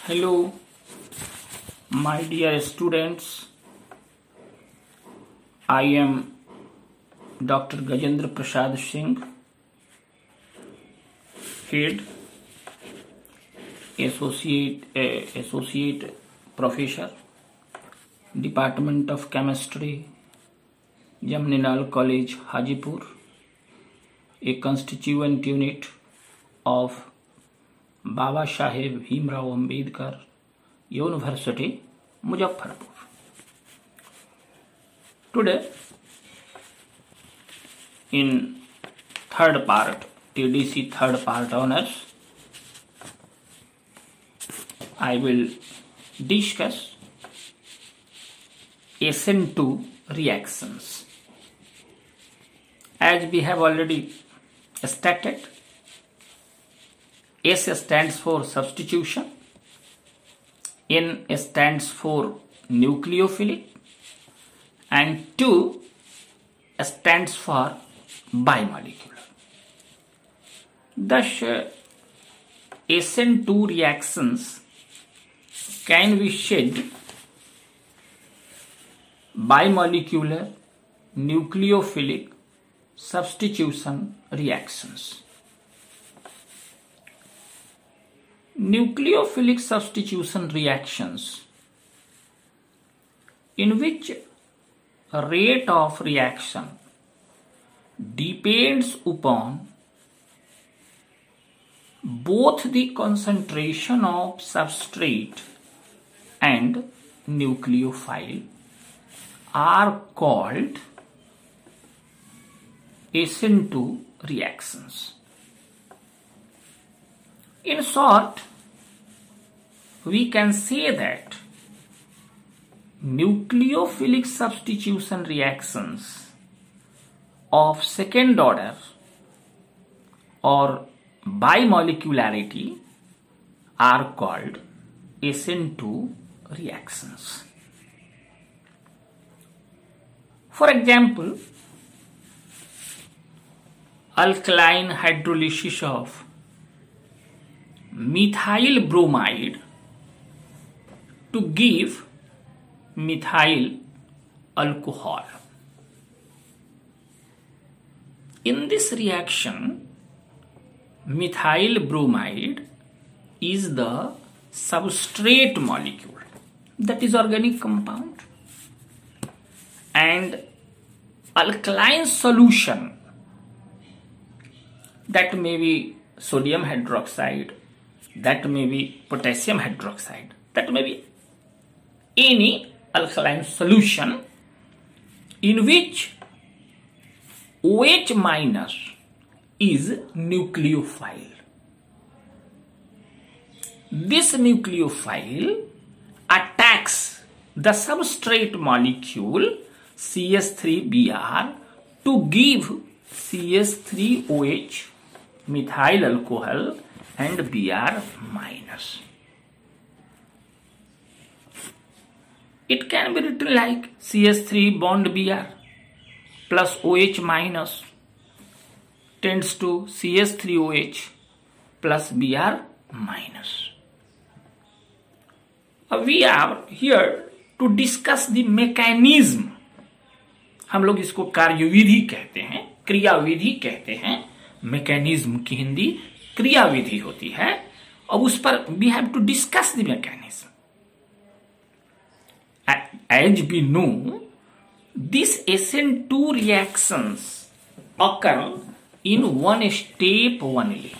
Hello, my dear students. I am Dr. Gajendra Prasad Singh, Head Associate Professor, Department of Chemistry, Jamninal College, Hajipur, a constituent unit of Baba Saheb Bhimrao Ambedkar University, Muzaffarpur. Today, in third part, TDC third part honors, I will discuss SN2 reactions. As we have already stated, S stands for substitution, N stands for nucleophilic, and 2 stands for bimolecular. Thus, SN2 reactions can be said bimolecular nucleophilic substitution reactions. Nucleophilic substitution reactions, in which rate of reaction depends upon both the concentration of substrate and nucleophile, are called SN2 reactions. In short, we can say that nucleophilic substitution reactions of second order or bimolecularity are called SN2 reactions. For example, alkaline hydrolysis of methyl bromide to give methyl alcohol. In this reaction, methyl bromide is the substrate molecule, that is organic compound, and alkaline solution, that may be sodium hydroxide, that may be potassium hydroxide, that may be any alkaline solution in which OH minus is nucleophile. This nucleophile attacks the substrate molecule CH3Br to give CH3OH, methyl alcohol, and Br minus. It can be written like CH3 bond Br plus OH minus tends to CH3OH plus Br minus. We are here to discuss the mechanism. हम लोग इसको कार्यविधि कहते हैं, क्रियाविधि कहते हैं. Mechanism की हिंदी क्रियाविधि होती है. अब उस पर we have to discuss the mechanism. As we know, these SN2 reactions occur in one step only.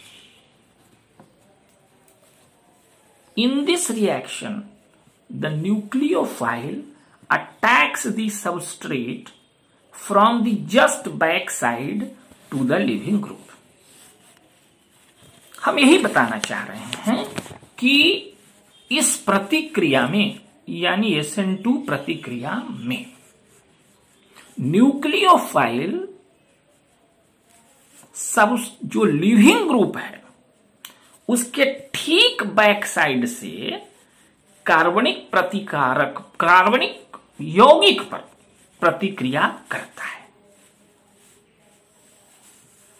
In this reaction, the nucleophile attacks the substrate from the just back side to the leaving group. हम यही बताना चाह रहे हैं कि इस प्रतिक्रिया में, यानी SN2 प्रतिक्रिया में, न्यूक्लियोफाइल सब जो लिविंग ग्रुप है उसके ठीक बैक साइड से कार्बनिक यौगिक पर प्रतिक्रिया करता है.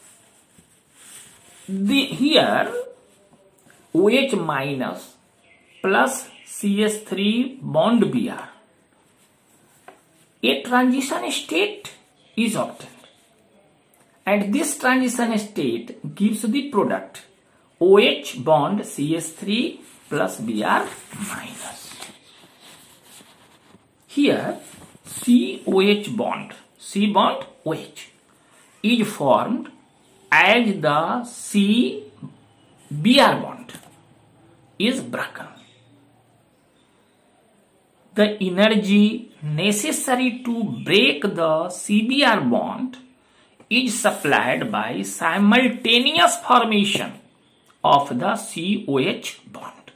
Here OH minus plus CH3 bond Br, a transition state is obtained. And this transition state gives the product OH bond CH3 plus Br minus. Here COH bond, C bond OH, is formed as the C Br bond is broken. The energy necessary to break the CBr bond is supplied by simultaneous formation of the COH bond.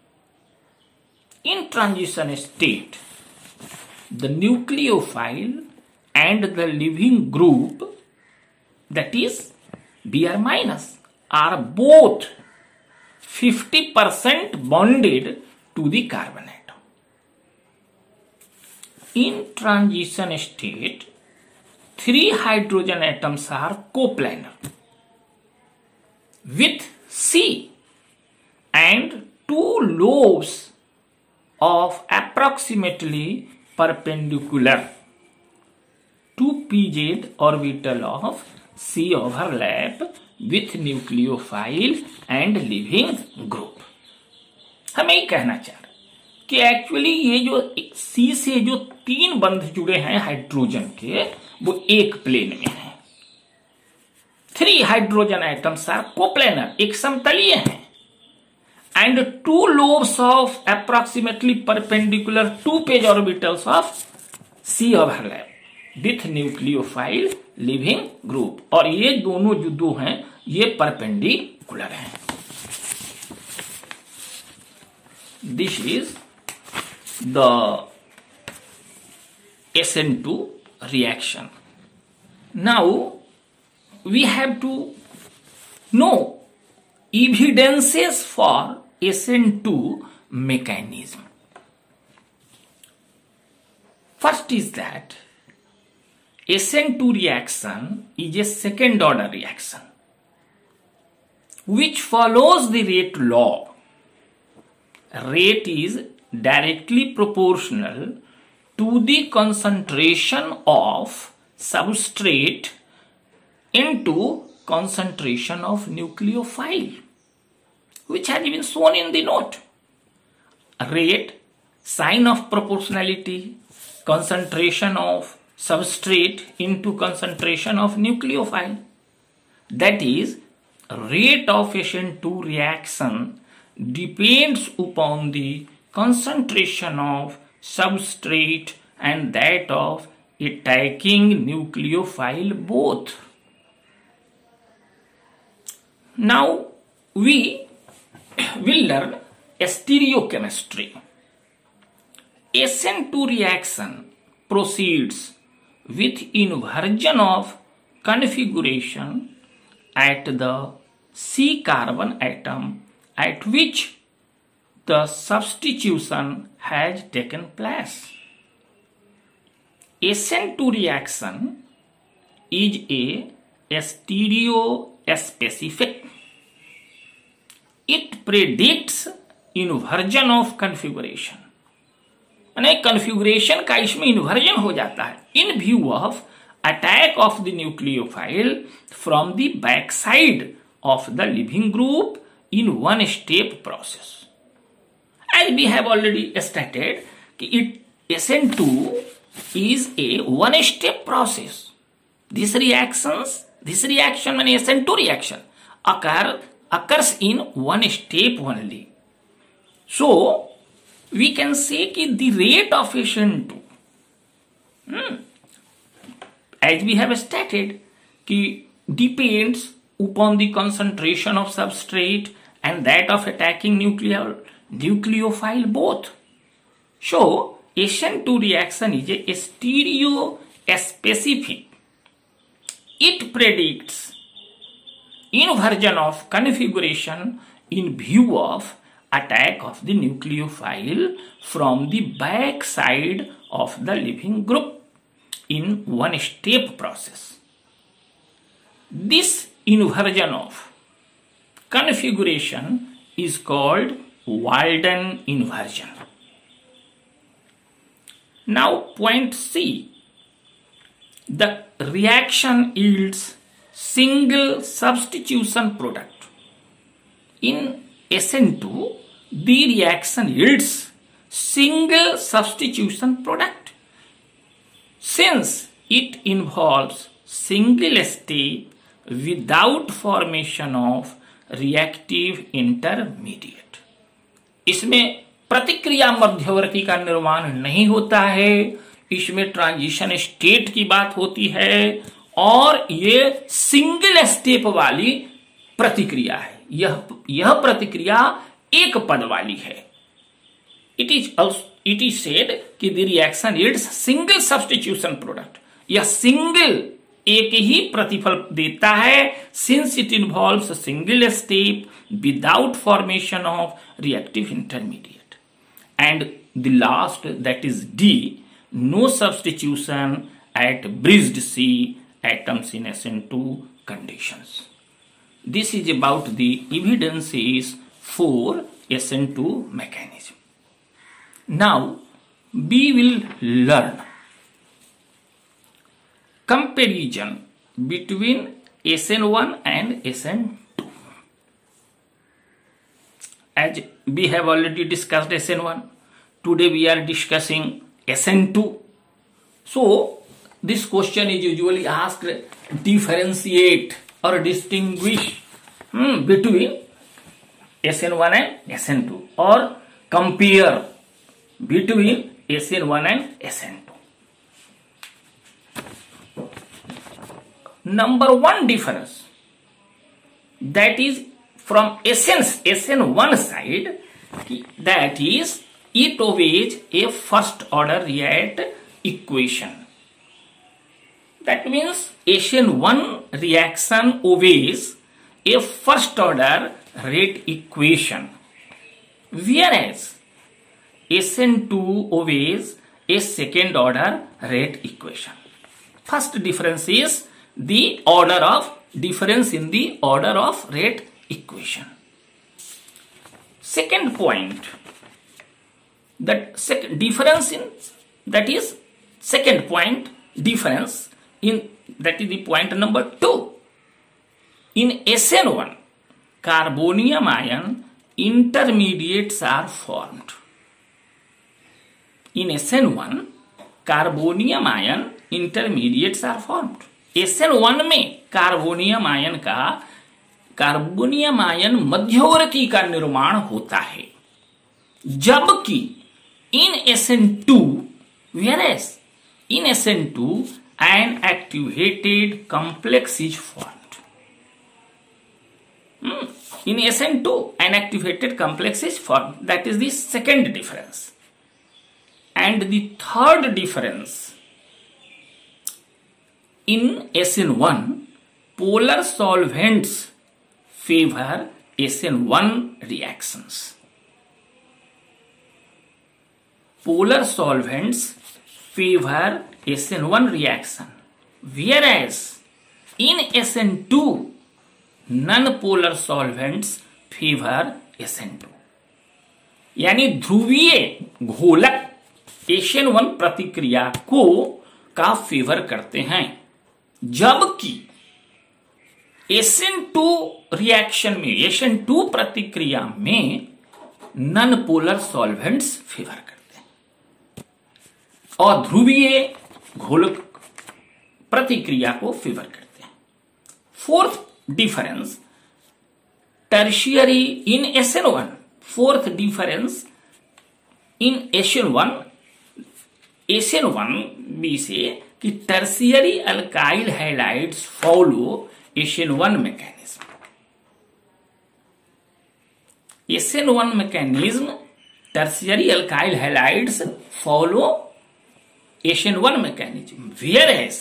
In transition state, the nucleophile and the leaving group, that is Br minus, are both 50% bonded to the carbon atom. In transition state, 3 hydrogen atoms are coplanar with C and 2 lobes of approximately perpendicular to pz orbital of C overlap with nucleophile and leaving group. हम यही कहना चाह रहे कि actually ये जो C से जो 3 बंध जुड़े हैं हाइड्रोजन के, वो एक प्लेन में है. 3 हाइड्रोजन एटम्स आर कोप्लेनर, एक समतलीय हैं, and 2 lobes of approximately perpendicular 2 page orbitals of C overlap with nucleophile leaving group. और ये दोनों जो दो हैं ये परपेंडिकुलर हैं. This is the SN2 reaction. Now we have to know evidences for SN2 mechanism. First is that SN2 reaction is a second order reaction which follows the rate law. Rate is directly proportional to the concentration of substrate into concentration of nucleophile, which has been shown in the note. Rate, sign of proportionality, concentration of substrate into concentration of nucleophile. That is, rate of SN2 reaction depends upon the concentration of substrate and that of attacking nucleophile both. Now we will learn stereochemistry. SN2 reaction proceeds with inversion of configuration at the C carbon atom at which the substitution has taken place. SN2 reaction is a stereospecific. It predicts inversion of configuration. यानी configuration का इसमें inversion हो जाता है in view of attack of the nucleophile from the back side of the leaving group in one step process. As we have already stated, SN2 is a one step process. This reaction means SN2 reaction occurs in one step only. So we can say that the rate of SN2, as we have stated, depends upon the concentration of substrate and that of attacking nucleophile both. So SN2 reaction is a stereospecific. It predicts inversion of configuration in view of attack of the nucleophile from the back side of the living group in one step process. This inversion of configuration is called Walden inversion. Now point C. The reaction yields single substitution product. In SN2, the reaction yields single substitution product. Since it involves single step without formation of reactive intermediate. इसमें प्रतिक्रिया मध्यवर्ती का निर्माण नहीं होता है, इसमें transition state की बात होती है और ये सिंगल स्टेप वाली प्रतिक्रिया है। यह प्रतिक्रिया एक पद वाली है। इट इज सेड कि the reaction yields single substitution product. यह सिंगल एक ही प्रतिफल देता है, since it involves single step without formation of reactive intermediate. And the last, that is D, no substitution at bridged C atoms in SN2 conditions. This is about the evidences for SN2 mechanism. Now we will learn comparison between SN1 and SN2. As we have already discussed SN1, today we are discussing SN2. So this question is usually asked, differentiate or distinguish between SN1 and SN2, or compare between SN1 and SN2. Number one difference, that is from SN1 side, that is it obeys a first order rate equation. That means SN1 reaction obeys a first order rate equation, whereas SN2 obeys a second order rate equation. First difference is the order of difference in the order of rate equation. Second point, that second difference in, that is second point difference in, that is the point number 2. In SN1, carbonium ion intermediates are formed. In SN1, carbonium ion intermediates are formed. SN1 में carbonium ion मध्यवर्ती का निर्माण होता है, जबकि in SN2, whereas in SN2 an activated complex is formed. In SN2 an activated complex is formed. That is the second difference. And the third difference, in SN1 polar solvents favor SN1 reactions. Polar solvents favor SN1 reaction, whereas in SN2 non-polar solvents favor SN2. यानी ध्रुवीय घोलक SN1 प्रतिक्रिया को का favour करते हैं, जबकि SN2 reaction में, SN2 प्रतिक्रिया में नॉन पोलर सॉल्वेंट्स फेवर करते हैं और ध्रुवीय घोलक प्रतिक्रिया को फेवर करते हैं। Fourth difference, tertiary in SN1, fourth difference in SN1 बी से कि tertiary alkyl halides follow SN1 mechanism. SN1 mechanism, tertiary alkyl halides follow SN1 mechanism, whereas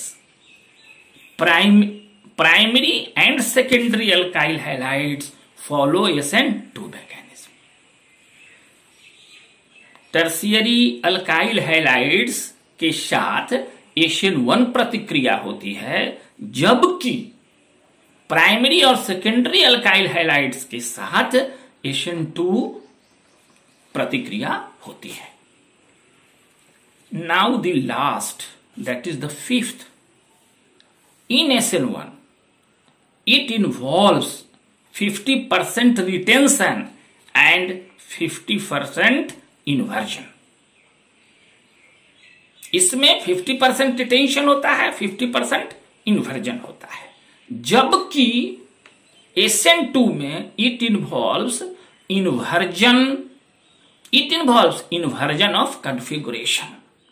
primary and secondary alkyl halides follow SN2 mechanism. Tertiary alkyl halides के साथ SN1 प्रतिक्रिया होती है, जबकि primary और सेकेंडरी अल्काइल हैलाइड्स के साथ SN2 प्रतिक्रिया होती है। Now the last, that is the fifth, in SN1 it involves 50% retention and 50% inversion। इसमें 50% रिटेंशन होता है, 50% इन्वर्जन होता है, जबकि SN2 में it involves inversion of configuration।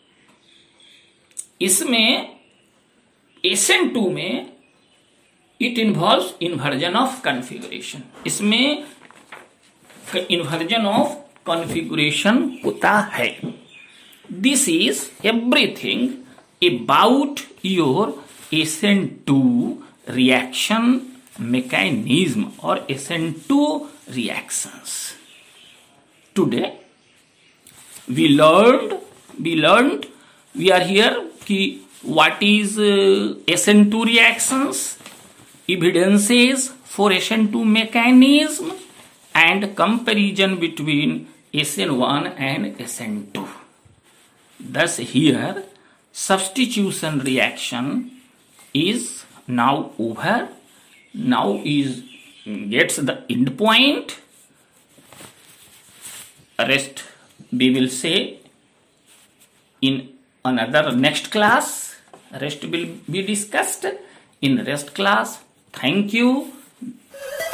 इसमें SN2 में it involves inversion of configuration, इसमें inversion of configuration होता है। This is everything about your SN2 reaction mechanism or SN2 reactions। Today we are here कि what is SN2 reactions, evidences for SN2 mechanism and comparison between SN1 and SN2। Thus here substitution reaction is now over, now is gets the end point, rest we will say in another next class, rest will be discussed in rest class। Thank you।